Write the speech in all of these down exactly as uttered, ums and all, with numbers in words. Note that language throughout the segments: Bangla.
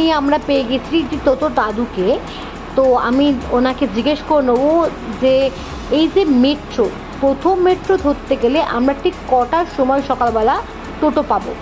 নিয়ে আমরা পেয়ে গেছি তোতো দাদুকে। তো আমি ওনাকে জিজ্ঞেস করে নেবো যে এই যে মেট্রো, প্রথম মেট্রো ধরতে গেলে আমরা ঠিক কটার সময় সকালবেলা টোটো পাবো?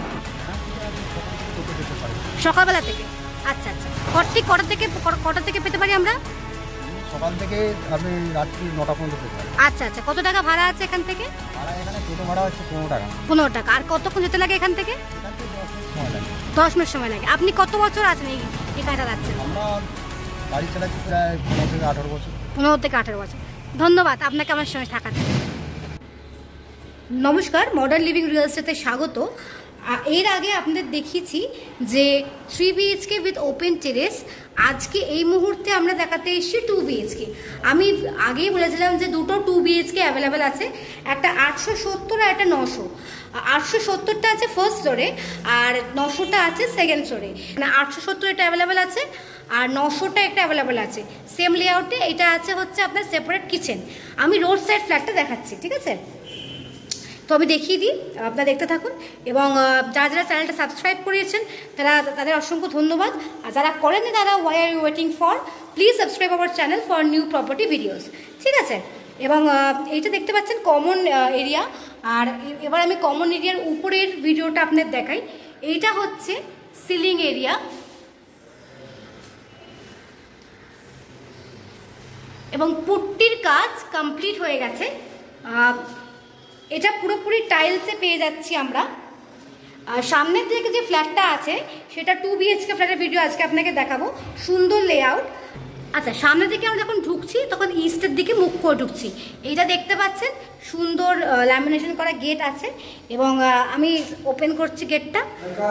সকালবেলা থেকে? আচ্ছা আচ্ছা, ঠিক কটা থেকে কটা থেকে পেতে পারি আমরা? সকাল থেকে আপনি রাত্রি নটা পর্যন্ত পেতে পারেন। আচ্ছা আচ্ছা, কত টাকা ভাড়া আছে এখান থেকে? ভাড়া এখানে টোটো ভাড়া হচ্ছে পনেরো টাকা। পনেরো টাকা। আর কতক্ষণ যেতে লাগে এখান থেকে? এখান থেকে দশ মিনিট সময় লাগে। দশ মিনিট সময় লাগে। আপনি কত বছর আছেন এই এখানে চালাচ্ছেন? আমরা গাড়ি চালাচ্ছি প্রায় পনেরো থেকে আঠারো বছর। পনেরো থেকে আঠারো বছর। ধন্যবাদ আপনাকে আমার সঙ্গে থাকার জন্য। নমস্কার, মডার্ন লিভিং রিয়েল এস্টেটে স্বাগত। এর আগে আপনাদের দেখিয়েছি যে three BHK with open terrace. আজকে এই মুহূর্তে আমরা দেখাতে এসেছি টু বিএইচকে। আমি আগেই বলেছিলাম যে দুটো টু বিএইচকে অ্যাভেলেবেল আছে, একটা আটশো সত্তর আর একটা নশো। আটশো সত্তরটা আছে ফার্স্ট ফ্লোরে আর নশোটা আছে সেকেন্ড ফ্লোরে। মানে আটশো সত্তর এটা অ্যাভেলেবেল আছে আর নশোটা একটা অ্যাভেলেবেল আছে সেম লেআউটে। এটা আছে হচ্ছে আপনার সেপারেট কিচেন। আমি রোড সাইড ফ্ল্যাটটা দেখাচ্ছি, ঠিক আছে? তো আমি দেখিয়ে দিই, আপনারা দেখতে থাকুন। এবং যারা যারা চ্যানেলটা সাবস্ক্রাইব করিয়েছেন তারা তাদের অসংখ্য ধন্যবাদ। আর যারা করেননি তারা why are you waiting for, please subscribe our channel for new property videos, ঠিক আছে? এবং এইটা দেখতে পাচ্ছেন কমন এরিয়া। আর এবার আমি কমন এরিয়ার উপরের ভিডিওটা আপনাদের দেখাই। এইটা হচ্ছে সিলিং এরিয়া এবং পুট্টির কাজ কমপ্লিট হয়ে গেছে। এটা পুরোপুরি টাইলসে পেয়ে যাচ্ছি আমরা। আর সামনের দিকে যে ফ্ল্যাটটা আছে সেটা টু বিএইচকে ফ্ল্যাটের ভিডিও আজকে আপনাকে দেখাবো। সুন্দর লেআউট। আচ্ছা, সামনের দিকে আমরা যখন ঢুকছি তখন ইস্টের দিকে মুখ করে ঢুকছি। এইটা দেখতে পাচ্ছেন সুন্দর ল্যামিনেশন করা গেট আছে এবং আমি ওপেন করছি গেটটা।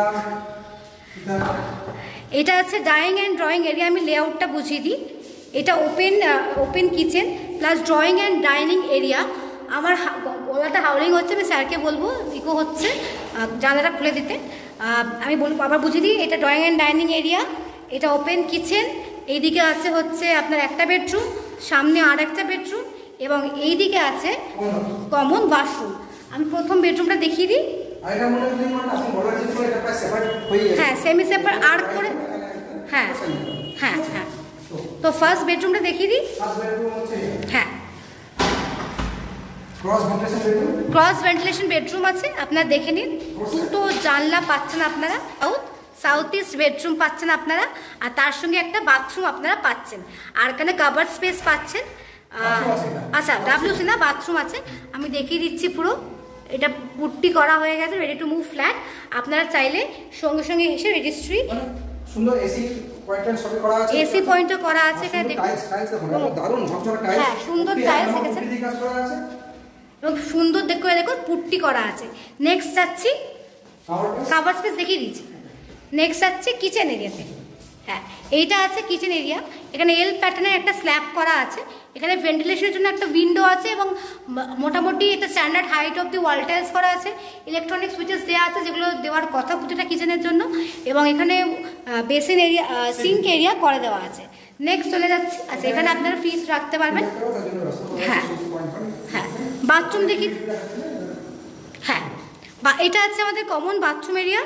এটা আছে ডাইনিং অ্যান্ড ড্রয়িং এরিয়া। আমি লেআউটটা বুঝিয়ে দিই। এটা open open kitchen plus drawing and dining area. আমার গলাটা হাউলিং হচ্ছে, আমি স্যারকে বলবো ইকো হচ্ছে, জানলাটা খুলে দিতে। আমি বলবো আবার বুঝিয়ে দিই। এটা ড্রয়িং অ্যান্ড ডাইনিং এরিয়া, এটা ওপেন কিচেন। এইদিকে আছে হচ্ছে আপনার একটা বেডরুম, সামনে আর একটা বেডরুম এবং এইদিকে আছে কমন ওয়াশরুম। আমি প্রথম বেডরুমটা দেখিয়ে দিই। হ্যাঁ, সেমি সেপার আর্ক করে। হ্যাঁ হ্যাঁ হ্যাঁ। তো ফার্স্ট বেডরুমটা দেখিয়ে দিই। হ্যাঁ, ক্রস ভেন্টিলেশন বেডরুম আছে, আপনারা দেখে নিন। দুটো জানলা পাচ্ছেন আপনারা, সাউথ সাউথ ইস্ট বেডরুম পাচ্ছেন আপনারা। আর তার সঙ্গে একটা বাথরুম আপনারা পাচ্ছেন। আর এখানে কাভার্ড স্পেস পাচ্ছেন। আচ্ছা, ডাব্লিউসি না, বাথরুম আছে। আমি দেখিয়ে দিচ্ছি পুরো। এটা পুট্টি করা হয়ে গেছে, রেডি টু মুভ ফ্ল্যাট। আপনারা চাইলে সঙ্গে সঙ্গে এসে রেজিস্ট্রি সুন্দর এসি পয়েন্ট সবই করা আছে। এসি পয়েন্টও করা আছে এখানে দেখুন। দারুণ ঝকঝকে টাইলস। হ্যাঁ, সুন্দর টাইলস এসেছে এবং সুন্দর দেখো দেখো পুট্টি করা আছে। নেক্সট যাচ্ছি, কাভার স্পেস দেখিয়ে দিচ্ছি। নেক্সট যাচ্ছে কিচেন এরিয়াতে। হ্যাঁ, এইটা আছে কিচেন এরিয়া। এখানে এল প্যাটার্নের একটা স্ল্যাব করা আছে। এখানে ভেন্টিলেশনের জন্য একটা উইন্ডো আছে এবং মোটামুটি এটা standard height of the wall tiles করা আছে। ইলেকট্রনিক সুইচেস দেওয়া আছে যেগুলো দেওয়ার কথা প্রতিটা কিচেনের জন্য। এবং এখানে বেসিন এরিয়া, সিঙ্ক এরিয়া করে দেওয়া আছে। নেক্সট চলে যাচ্ছে। আচ্ছা, এখানে আপনারা ফ্রিজ রাখতে পারবেন। হ্যাঁ হ্যাঁ, বাথরুম দেখি। হ্যাঁ, বা এটা আছে আমাদের কমন বাথরুম এরিয়া।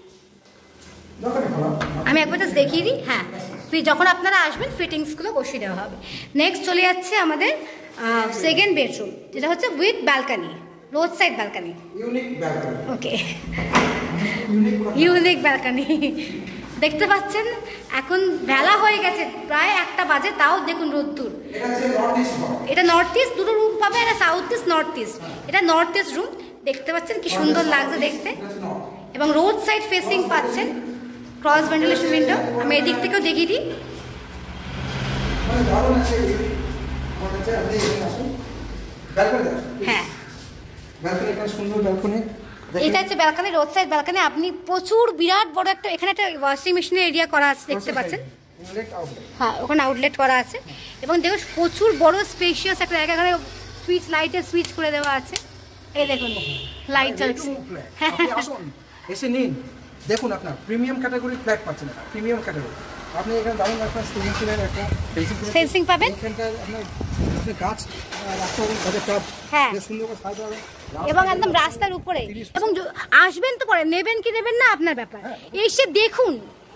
আমি একবার জাস্ট দেখিয়ে দিই। হ্যাঁ, যখন আপনারা আসবেন ফিটিংসগুলো বসিয়ে দেওয়া হবে। নেক্সট চলে যাচ্ছে আমাদের সেকেন্ড বেডরুম, যেটা হচ্ছে with balcony, road side balcony. Okay, unique balcony. দেখতে পাচ্ছেন এখন বেলা হয়ে গেছে, প্রায় একটা বাজে, তাও দেখুন রোদ্দুর। এটা নর্থ ইস্ট, দুটো রুম পাবে। এটা সাউথ ইস্ট, নর্থ ইস্ট। এটা নর্থ ইস্ট রুম। দেখতে পাচ্ছেন কি সুন্দর লাগছে দেখতে। এবং রোড সাইড ফেসিং পাচ্ছেন, ক্রস ভেন্টিলেশন উইন্ডো। আমি এদিক থেকেও দেখিয়ে দিই। হ্যাঁ, এটা হচ্ছে ব্যালকনি, রোড সাইড ব্যালকনি। আপনি প্রচুর বিরাট বড় একটা, এখানে একটা ওয়াশিং মেশিনের এরিয়া করা আছে দেখতে পাচ্ছেন। হ্যাঁ, ওখানে আউটলেট করা আছে এবং দেখুন প্রচুর বড় স্পেশিয়াস একটা জায়গা। এখানে সুইচ, লাইটের সুইচ করে দেওয়া আছে। এই দেখুন লাইট জ্বলছে। হ্যাঁ, এসে নিন, দেখুন আপনার প্রিমিয়াম ক্যাটাগরি ফ্ল্যাট পাচ্ছেন। প্রিমিয়াম ক্যাটাগরি আপনি এখানে দারুণ একটা স্টেনসিলের একটা ফেন্সিং পাবেন। এখানটা আপনার আপনি গাছ রাখতে হবে, গাছের টব সুন্দর করে সাজাতে হবে এবং একদম রাস্তার উপরে। এবং আসবেন তো পরে, নেবেন কি নেবেন না আপনার ব্যাপার। এসে দেখুন,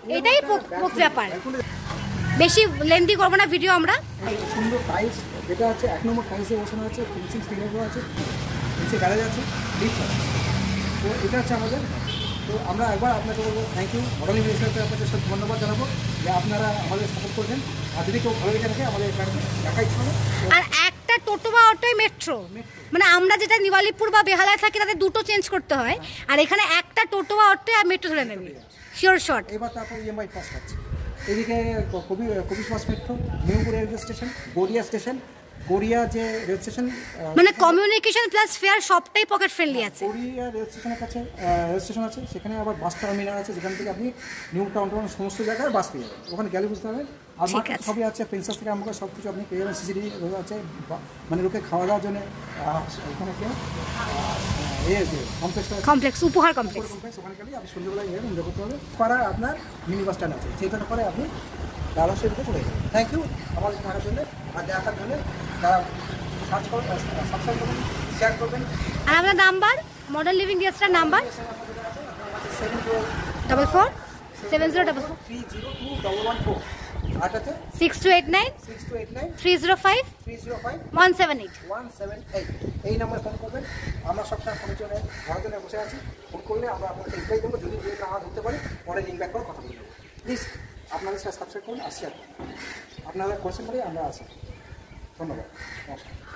এটাই ব্যাপার, বেশি লেন্দি করবো না ভিডিও আমরা। সুন্দর টাইলস, এটা হচ্ছে এক নম্বর টাইলসে বসানো আছে, ফিনিশিং স্টিলেরও আছে, নিচে গ্যারেজ আছে, লিফট আছে। তো এটা হচ্ছে আমাদের। তো আমরা একবার আপনাকে বলবো থ্যাংক ইউ, মডেল ইউনিভার্সিটিতে আপনাদের সাথে ধন্যবাদ জানাবো যে আপনারা আমাদের সাপোর্ট করছেন। আর যদি কেউ ভালো লেগে থাকে আমাদের দেখাই ছিল। আর একটা টোটো বা অটোই মেট্রো, মানে আমরা যেটা নিওয়ালিপুর বা বেহালায় থাকি তাদের দুটো চেঞ্জ করতে হয়, আর এখানে একটা টোটো বা অটোই আর মেট্রো ধরে নেবে, শিওর শর্ট। এবার তারপর ইএমআই পাস পাচ্ছে। এদিকে কবি কবি সুভাষ মেট্রো, নিউপুর railway station, Garia station, Garia যে রেল স্টেশন, মানে কমিউনিকেশন প্লাস ফেয়ার সবটাই পকেট ফ্রেন্ডলি আছে। গড়িয়া রেল স্টেশনের কাছে রেল স্টেশন আছে, সেখানে আবার বাস টার্মিনাল আছে, যেখান থেকে আপনি নিউ টাউন টাউন সমস্ত জায়গায় বাস পেয়ে যাবেন। ওখানে গেলে বুঝতে পারবেন। আর মার্কেট সবই আছে, প্রিন্সেস থেকে আমাকে সব কিছু আপনি পেয়ে যাবেন। সিসিডি আছে, মানে লোকে খাওয়া দাওয়ার জন্য ওখানে গিয়ে কমপ্লেক্স কমপ্লেক্স উপহার কমপ্লেক্স, ওখানে গেলে আপনি সন্ধ্যেবেলায় গিয়ে এনজয় করতে পারবেন। পাড়া আপনার মিনি বাস স্ট্যান্ড আছে, সেটার পরে আপনি ডালাসের দিকে চলে যাবেন। থ্যাংক ইউ আমাদের থাকার জন্য আর দেখার জন্য। যারা সার্চ করবেন, সাবস্ক্রাইব করবেন, শেয়ার করবেন। আর আমাদের নাম্বার মডেল লিভিং গেস্টার number seven zero double four seven zero double four three zero two double one four আটাতে six two eight nine six two eight nine three zero five three zero five one seven eight one seven eight এই নাম্বারে ফোন করবেন। আমরা সবসময় ফোনের জন্য ঘরের জন্য বসে আছি। ফোন করলে আমরা আপনাকে রিপ্লাই দেবো। যদি যদি না ধরতে পারি পরে লিঙ্ক ব্যাক করে কথা বলবো। প্লিজ আপনাদের সাথে সাবস্ক্রাইব করুন, আসছি। আপনারা কোয়েশ্চেন করে আমরা আসি। ধন্যবাদ, নমস্কার।